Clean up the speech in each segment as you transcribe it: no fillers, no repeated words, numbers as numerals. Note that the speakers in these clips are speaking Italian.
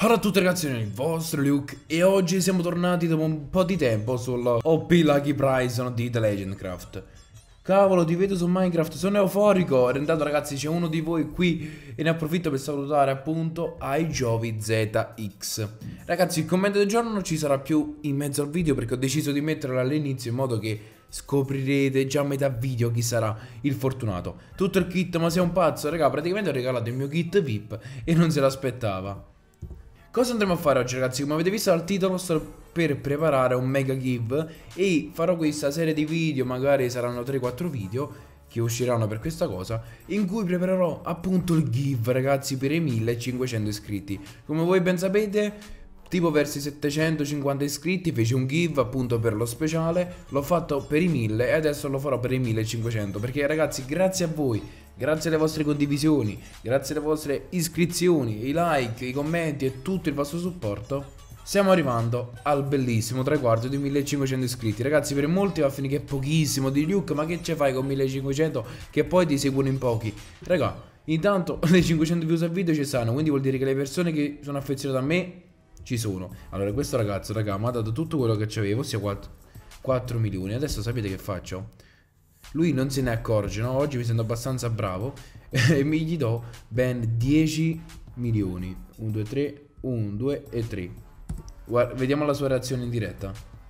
Ciao a tutti ragazzi, sono il vostro Luke e oggi siamo tornati dopo un po' di tempo sul OP Lucky Prize di The Legend Craft. Cavolo, ti vedo su Minecraft, sono euforico. E intanto ragazzi c'è uno di voi qui e ne approfitto per salutare appunto ai Giovi ZX. Ragazzi, il commento del giorno non ci sarà più in mezzo al video perché ho deciso di metterlo all'inizio in modo che scoprirete già a metà video chi sarà il fortunato. Tutto il kit, ma sei un pazzo, raga, praticamente ho regalato il mio kit VIP e non se l'aspettava. Cosa andremo a fare oggi ragazzi? Come avete visto dal titolo sto per preparare un mega give e farò questa serie di video, magari saranno 3-4 video che usciranno per questa cosa, in cui preparerò appunto il give ragazzi per i 1500 iscritti. Come voi ben sapete, tipo verso i 750 iscritti feci un give appunto per lo speciale, l'ho fatto per i 1000 e adesso lo farò per i 1500 perché ragazzi grazie a voi, grazie alle vostre condivisioni, grazie alle vostre iscrizioni, i like, i commenti e tutto il vostro supporto stiamo arrivando al bellissimo traguardo di 1500 iscritti. Ragazzi, per molti va a finire che è pochissimo. Di Luke, ma che ce fai con 1500 che poi ti seguono in pochi? Raga, intanto le 500 views al video ci stanno, quindi vuol dire che le persone che sono affezionate a me ci sono. Allora questo ragazzo, raga, mi ha dato tutto quello che c'avevo, ossia 4 milioni. Adesso sapete che faccio? Lui non se ne accorge, no? Oggi mi sento abbastanza bravo e mi gli do ben 10 milioni. 1, 2, 3, 1, 2 e 3. Guarda, vediamo la sua reazione in diretta.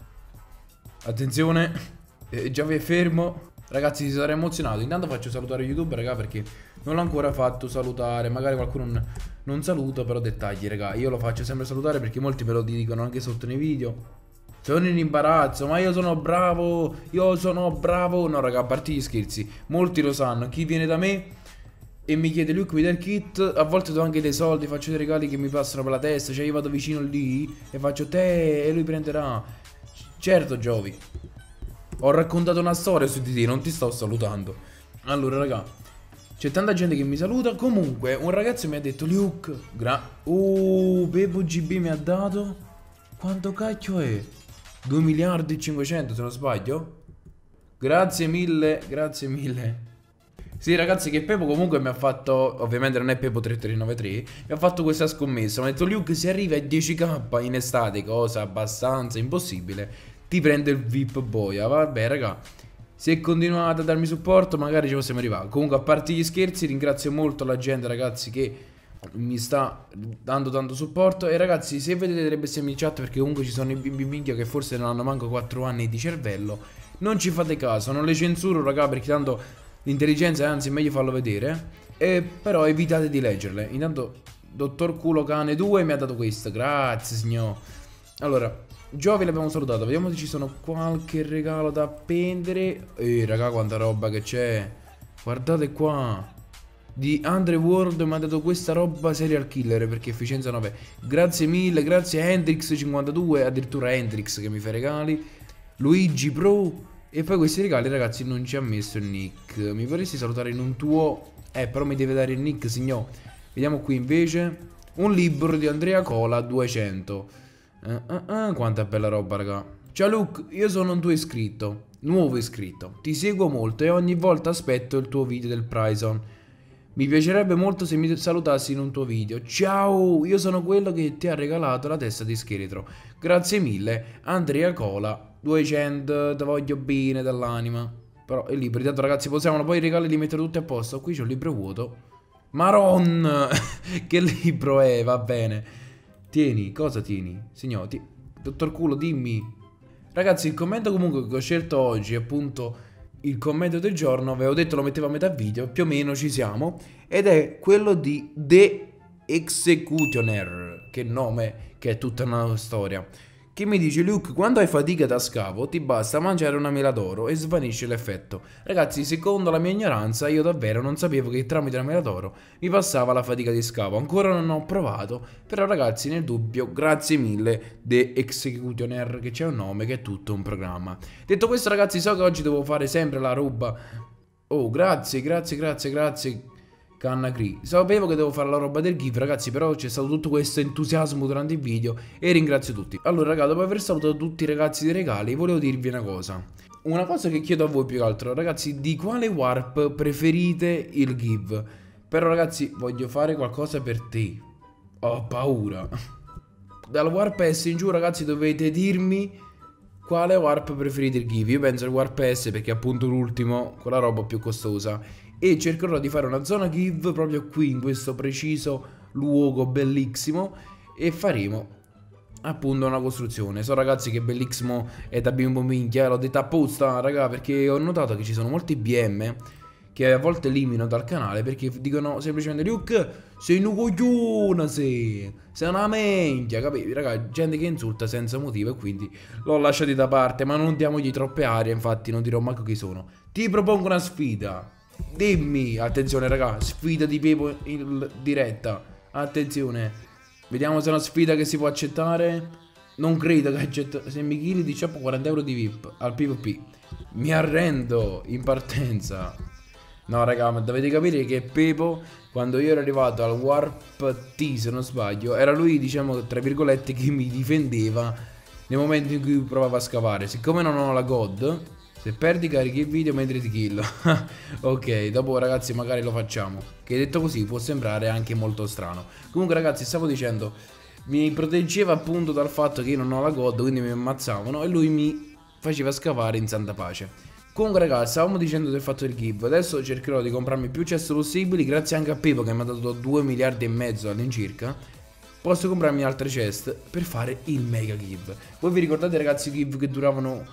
Attenzione, già vi è fermo. Ragazzi, si sarà emozionato. Intanto faccio salutare YouTube, raga, perché non l'ho ancora fatto salutare. Magari qualcuno non saluta, però dettagli, raga. Io lo faccio sempre salutare perché molti me lo dicono anche sotto nei video. Sono in imbarazzo, ma io sono bravo, io sono bravo. No raga, a parte gli scherzi, molti lo sanno. Chi viene da me e mi chiede Luke mi dai il kit, a volte do anche dei soldi, faccio dei regali che mi passano per la testa. Cioè io vado vicino lì e faccio te e lui prenderà. Certo Giovi, ho raccontato una storia su di te, non ti sto salutando. Allora raga, c'è tanta gente che mi saluta. Comunque un ragazzo mi ha detto Luke, Bebo GB mi ha dato. Quanto cacchio è? 2 miliardi e 500 se non sbaglio. Grazie mille, grazie mille. Sì ragazzi, che Pepo comunque mi ha fatto, ovviamente non è Pepo 3393, mi ha fatto questa scommessa. Mi ha detto Luke, se arrivi a 10k in estate, cosa abbastanza impossibile, ti prende il VIP boia. Vabbè raga, se continuate a darmi supporto magari ci possiamo arrivare. Comunque a parte gli scherzi, ringrazio molto la gente ragazzi che mi sta dando tanto supporto. E ragazzi, se vedete delle bestemmie in chat, perché comunque ci sono i bimbi minchia che forse non hanno manco 4 anni di cervello, non ci fate caso, non le censuro raga, perché tanto l'intelligenza è anzi meglio farlo vedere. Però evitate di leggerle. Intanto Dottor Culo Cane 2 mi ha dato questa, grazie signor. Allora Giovi l'abbiamo salutato, vediamo se ci sono qualche regalo da appendere. Raga, quanta roba che c'è, guardate qua. Di Underworld mi ha dato questa roba serial killer perché efficienza 9. Grazie mille, grazie a Hendrix52, addirittura Hendrix che mi fa regali. Luigi Pro. E poi questi regali ragazzi non ci ha messo il nick. Mi vorresti salutare in un tuo? Però mi deve dare il nick signor. Vediamo qui invece. Un libro di Andrea Cola 200. Quanta bella roba raga. Ciao Luke, io sono un tuo iscritto, nuovo iscritto. Ti seguo molto e ogni volta aspetto il tuo video del Prison. Mi piacerebbe molto se mi salutassi in un tuo video. Ciao, io sono quello che ti ha regalato la testa di scheletro. Grazie mille, Andrea Cola 200, ti voglio bene dall'anima. Però il libro, intanto ragazzi possiamo poi i regali li mettere tutti a posto. Qui c'è un libro vuoto. Maron, che libro è, va bene. Tieni, cosa tieni? Signor, dottor Culo, dimmi. Ragazzi, il commento comunque che ho scelto oggi è appunto il commento del giorno, avevo detto lo mettevo a metà video, più o meno ci siamo, ed è quello di The Executioner, che nome, che è tutta una storia, che mi dice Luke, quando hai fatica da scavo ti basta mangiare una mela d'oro e svanisce l'effetto. Ragazzi, secondo la mia ignoranza io davvero non sapevo che tramite la mela d'oro mi passava la fatica di scavo, ancora non ho provato, però ragazzi nel dubbio grazie mille The Executioner, che c'è un nome, che è tutto un programma. Detto questo ragazzi, so che oggi devo fare sempre la roba. Oh grazie, grazie, grazie, grazie Cannacri. Sapevo che devo fare la roba del GIF ragazzi, però c'è stato tutto questo entusiasmo durante il video e ringrazio tutti. Allora ragazzi, dopo aver salutato tutti i ragazzi dei regali, volevo dirvi una cosa. Una cosa che chiedo a voi più che altro, ragazzi, di quale warp preferite il GIF? Però ragazzi, voglio fare qualcosa per te. Ho paura. dal Warp S in giù, ragazzi, dovete dirmi quale Warp preferite il give. Io penso al Warp S perché è appunto l'ultimo, quella roba più costosa. E cercherò di fare una zona give proprio qui, in questo preciso luogo bellissimo. E faremo appunto una costruzione. So ragazzi che bellissimo è da bimbo minchia. L'ho detta apposta, raga, perché ho notato che ci sono molti BM che a volte eliminano dal canale perché dicono semplicemente Luke, sei un coglione, sei una minchia, capivi? Raga, gente che insulta senza motivo e quindi l'ho lasciati da parte, ma non diamogli troppe arie, infatti non dirò manco chi sono. Ti propongo una sfida. Dimmi, attenzione raga, sfida di Pepo in diretta. Attenzione, vediamo se è una sfida che si può accettare. Non credo che accetto. Se mi chili di ciappo 40 euro di VIP al PvP. Mi arrendo in partenza. No raga, ma dovete capire che Pepo, quando io ero arrivato al Warp T, se non sbaglio, era lui, diciamo, tra virgolette, che mi difendeva nel momento in cui provavo a scavare. Siccome non ho la God, se perdi carichi il video mentre ti killo. Ok, dopo ragazzi magari lo facciamo. Che detto così può sembrare anche molto strano. Comunque ragazzi, stavo dicendo, mi proteggeva appunto dal fatto che io non ho la God, quindi mi ammazzavano e lui mi faceva scavare in santa pace. Comunque ragazzi, stavamo dicendo del fatto del give. Adesso cercherò di comprarmi più chest possibili. Grazie anche a Pepo che mi ha dato 2 miliardi e mezzo all'incirca. Posso comprarmi altre chest per fare il mega give. Voi vi ricordate ragazzi i give che duravano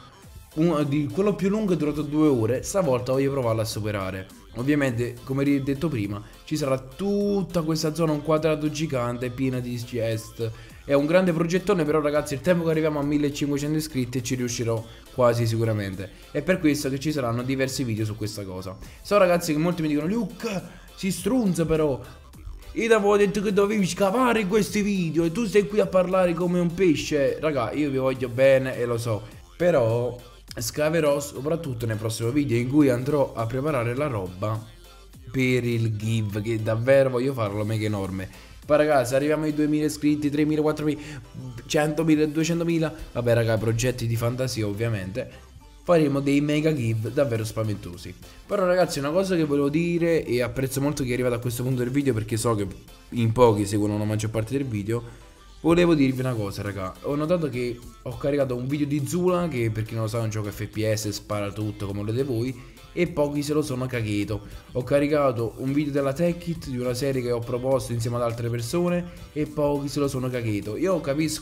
quello più lungo è durato 2 ore. Stavolta voglio provarlo a superare. Ovviamente, come detto prima, ci sarà tutta questa zona, un quadrato gigante piena di chest. È un grande progettone, però ragazzi il tempo che arriviamo a 1500 iscritti ci riuscirò quasi sicuramente. È per questo che ci saranno diversi video su questa cosa. So ragazzi che molti mi dicono Luca, si strunza però. Io ti avevo detto che dovevi scavare in questi video e tu stai qui a parlare come un pesce. Raga, io vi voglio bene e lo so, però scaverò soprattutto nel prossimo video in cui andrò a preparare la roba per il give, che davvero voglio farlo mega enorme. Poi ragazzi arriviamo ai 2000 iscritti, 3000, 4000, 100.000, 200.000. Vabbè raga, progetti di fantasia ovviamente. Faremo dei mega give davvero spaventosi. Però ragazzi una cosa che volevo dire, e apprezzo molto chi è arrivato a questo punto del video perché so che in pochi seguono la maggior parte del video. Volevo dirvi una cosa raga, ho notato che ho caricato un video di Zula, che per chi non lo sa è un gioco FPS, spara tutto come volete voi, e pochi se lo sono cagato. Ho caricato un video della Techit, di una serie che ho proposto insieme ad altre persone, e pochi se lo sono cagato. Io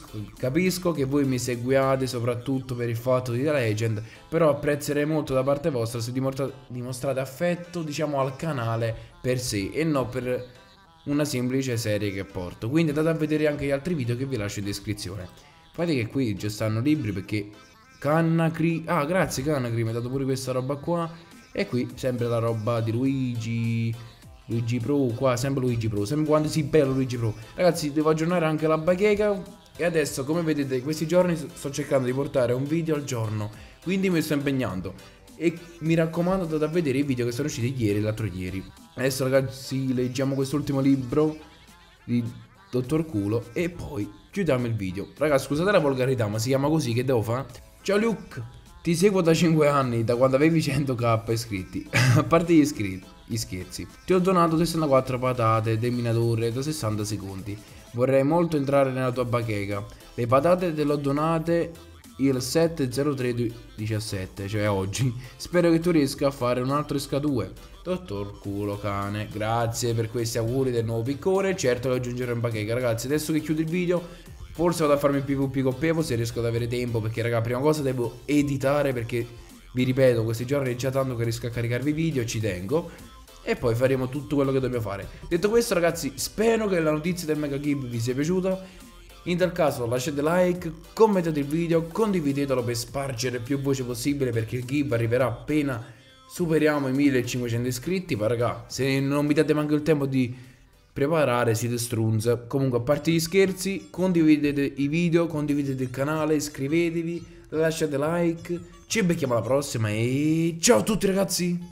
capisco che voi mi seguiate soprattutto per il fatto di The Legend, però apprezzerei molto da parte vostra se dimostrate affetto, diciamo, al canale per sé e non per una semplice serie che porto. Quindi andate a vedere anche gli altri video che vi lascio in descrizione. Fate che qui già stanno libri perché Cannacri, ah grazie Cannacri, mi ha dato pure questa roba qua. E qui sempre la roba di Luigi Pro, qua sempre Luigi Pro, sempre quando si bello Luigi Pro. Ragazzi devo aggiornare anche la bacheca. E adesso come vedete questi giorni sto cercando di portare un video al giorno, quindi mi sto impegnando. E mi raccomando andate a vedere i video che sono usciti ieri e l'altro ieri. Adesso ragazzi leggiamo quest'ultimo libro di Dottor Culo e poi chiudiamo il video. Ragazzi scusate la volgarità, ma si chiama così, che devo fare? Ciao Luke, ti seguo da 5 anni, da quando avevi 100k iscritti. A parte gli scherzi, ti ho donato 64 patate del minatore da 60 secondi. Vorrei molto entrare nella tua bacheca. Le patate te le ho donate il 7/03/17, cioè oggi. Spero che tu riesca a fare un altro SK2. Dottor Culo Cane, grazie per questi auguri del nuovo piccone. Certo lo aggiungerò in bacheca. Ragazzi adesso che chiudo il video forse vado a farmi il PvP con Pepo se riesco ad avere tempo, perché raga prima cosa devo editare, perché vi ripeto questi giorni è già tanto che riesco a caricarvi video e ci tengo. E poi faremo tutto quello che dobbiamo fare. Detto questo ragazzi, spero che la notizia del Mega Give vi sia piaciuta. In tal caso lasciate like, commentate il video, condividetelo per spargere più voce possibile, perché il give arriverà appena superiamo i 1500 iscritti. Ma raga, se non mi date manco il tempo di preparare siete strunz. Comunque a parte gli scherzi, condividete i video, condividete il canale, iscrivetevi, lasciate like. Ci becchiamo alla prossima e ciao a tutti ragazzi.